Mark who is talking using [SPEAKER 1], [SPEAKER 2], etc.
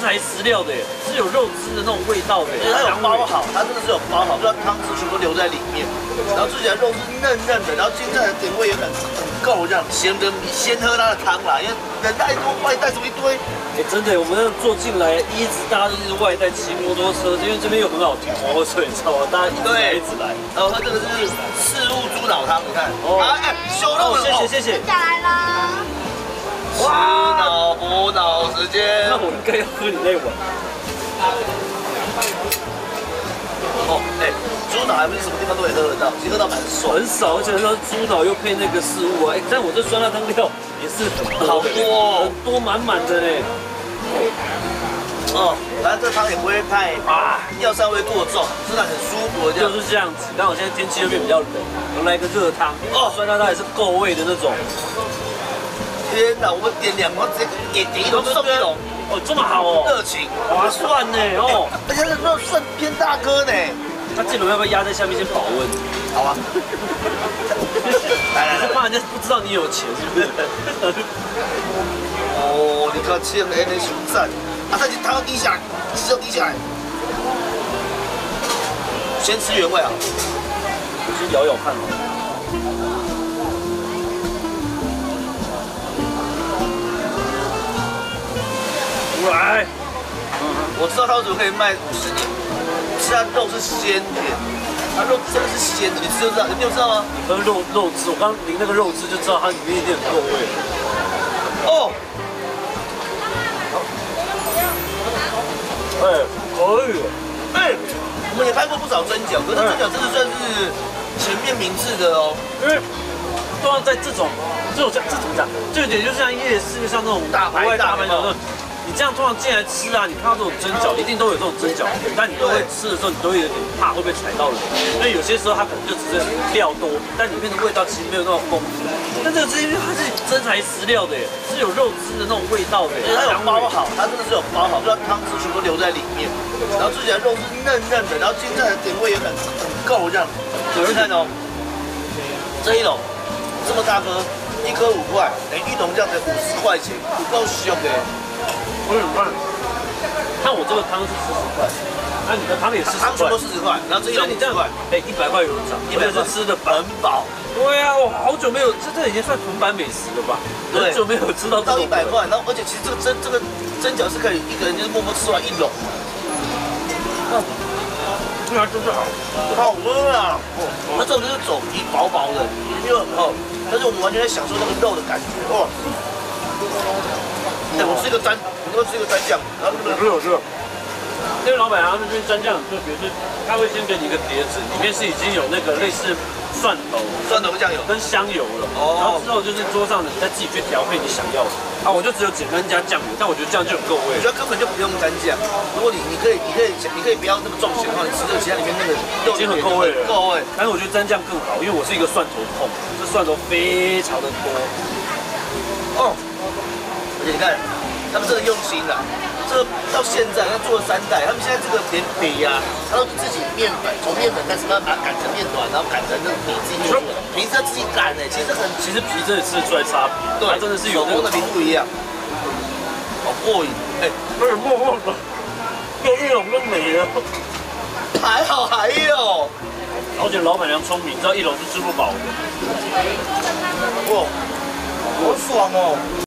[SPEAKER 1] 材实料的耶，是有肉汁的那种味道的。
[SPEAKER 2] 它有包好，它真的是有包好，就它汤汁全部留在里面，然后吃起来肉是嫩嫩的，然后青菜的甜味也很够，这样咸的你先喝它的汤啦，因为人太多，外带什么一堆。
[SPEAKER 1] 哎，真的，我们坐进来，一直大家都是外带骑摩托车，因为这边又很好停摩托车，你知道吗？大家一直来一直来。
[SPEAKER 2] 然后它这个是四物猪脑汤，你看，哎，修肉了，
[SPEAKER 1] 谢谢。
[SPEAKER 3] 下来了。
[SPEAKER 2] 吃脑补脑时间。
[SPEAKER 1] 那我应该要喝你那碗。
[SPEAKER 2] 哦，哎，猪脑还不是什么地方都可以喝得到，其实喝到蛮爽。
[SPEAKER 1] 很少，而且那猪脑又配那个四物啊，哎，但我这酸辣汤料也是很多，
[SPEAKER 2] 好多，
[SPEAKER 1] 很多满满的嘞。
[SPEAKER 2] 哦，反正这汤也不会太药膳味过重，吃的很舒服，
[SPEAKER 1] 就是这样子。刚好现在天气又变比较冷，我们来个热汤，酸辣汤也是够味的那种。
[SPEAKER 2] 天哪，我们点2碗，直接点1笼送1笼，
[SPEAKER 1] 哦，这么好哦，
[SPEAKER 2] 热情，
[SPEAKER 1] 划算呢哦，
[SPEAKER 2] 而且这肉算偏大颗呢。
[SPEAKER 1] 那这笼要不要压在下面先保温？
[SPEAKER 2] 好啊，来，
[SPEAKER 1] 怕人家不知道你有钱是不是？
[SPEAKER 2] 哦，你看这样的那熊赞，再去汤要滴下来，汁要滴下来。先吃原味啊，
[SPEAKER 1] 我先咬咬看哦。来，
[SPEAKER 2] 我知道它为什么可以卖50年，是它肉是鲜甜，它肉真的是鲜的，你吃就知道，你没有知道吗？
[SPEAKER 1] 你喝肉汁，我刚淋那个肉汁就知道它里面一定很够味。
[SPEAKER 2] 哦，
[SPEAKER 1] 哎，可以。
[SPEAKER 2] 哎，我们也拍过不少蒸饺，可是蒸饺真的算是全面明制的哦，
[SPEAKER 1] 因为都要在这种这怎么讲？这有点就像夜市上那种大排大排那种。你这样通常进来吃啊，你看到这种蒸饺，一定都有这种蒸饺片，但你都会吃的时候，你都会有点怕会被踩到人，因为有些时候它可能就只是料多，但里面的味道其实没有那么丰富。但这个是因为它是真材实料的耶，是有肉汁的那种味道的，
[SPEAKER 2] 它有包好，它真的是有包好，就它汤汁全部留在里面，然后吃起来肉是嫩嫩的，然后青菜的甜味也很够，这样。有人看哦，这一笼这么大颗，1颗5块，1笼这样才50块钱，够凶的。
[SPEAKER 1] 我很慢，看我这个汤是40块，那你的汤也40块，
[SPEAKER 2] 汤全部40块，然后这一笼你这样，
[SPEAKER 1] 哎，100块有人涨，100块吃的很饱。对啊，我好久没有，这已经算铜板美食了吧？很久没有吃到
[SPEAKER 2] 到100块，然后而且其实这个蒸饺是可以一个人就是默默吃完1笼。
[SPEAKER 1] 对啊，就是好，
[SPEAKER 2] 好喝啊！那这种就是走皮薄薄的，又很厚，但是我们完全在享受那个肉的感觉哦。哎，我吃一个蘸，我要吃一个蘸酱，然后
[SPEAKER 1] 是。因为老板他们这边蘸酱很特别，是他会先给你一个碟子，里面是已经有那个类似蒜头
[SPEAKER 2] 酱油
[SPEAKER 1] 跟香油了，然后之后就是桌上的你再自己去调配你想要的。啊，我就只有简单加酱油，但我觉得这样就很够味。
[SPEAKER 2] 我觉得根本就不用蘸酱，如果你可以不要那么重咸的话，你吃这个其他里面那个
[SPEAKER 1] 已经很够味了，
[SPEAKER 2] 够味。
[SPEAKER 1] 但是我觉得蘸酱更好，因为我是一个蒜头控，这蒜头非常的多。
[SPEAKER 2] 哦。而且你看，他们真的用心了。这个到现在，他做了3代，他们现在这个连皮呀，他都是自己面粉，从面粉开始慢慢把它擀成面团，然后擀成那个皮自己做，皮是要自己擀的，其实
[SPEAKER 1] 皮真的吃得出来差别，对，真的是有
[SPEAKER 2] 手工的皮不一样，好过瘾，哎，
[SPEAKER 1] 有点默默的，又1笼就没了，
[SPEAKER 2] 还好还有，
[SPEAKER 1] 而且老板娘聪明，知道1笼是吃不饱的，
[SPEAKER 2] 哇，好爽哦。